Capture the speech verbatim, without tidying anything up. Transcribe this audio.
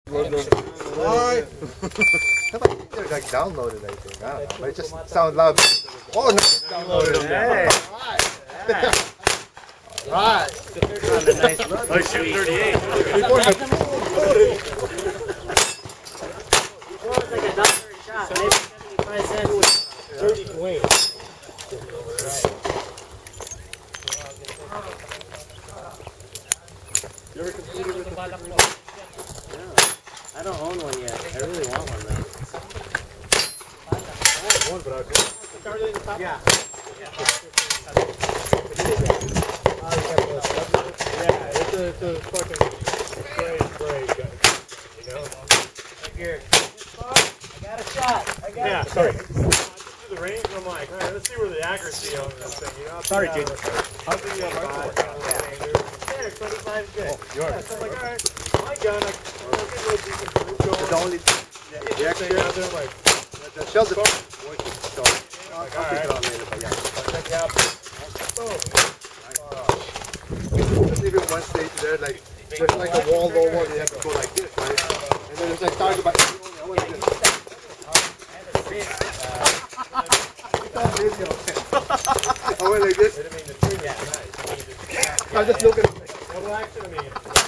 Why? They're like downloaded, I think. I don't know, but it just sounds loud. Oh, no, downloaded them now. Right. Right. I shoot thirty-eight. It was like a dollar a shot, maybe seventy-five cents. thirty Dwayne. You ever competed with the Balak? I don't own one yet. I really want one though. I have one, but I was Yeah. Yeah, it's a, it's a fucking spray spray gun. You know? Right here. I got a shot. I got Yeah, a sorry. I just do the range and I'm like, alright, let's see where the accuracy on this thing. You know, sorry, Jake. I'll give you a five. There, twenty-five is good. Oh, yours. Yeah, so I'm like, alright, my gun, I can get a little decent group going. The only thing, Yeah, the extra, out there, I'm like, the shells are working, so I'll like, figure it alright. out later, but yeah. Check it out. Boom. There's even one stage there, like, there's like a wall over, they have to go like this, right? And then there's like target by, I went like this. I went like this. I didn't mean to trigger you. I'm just looking. Double action, I mean.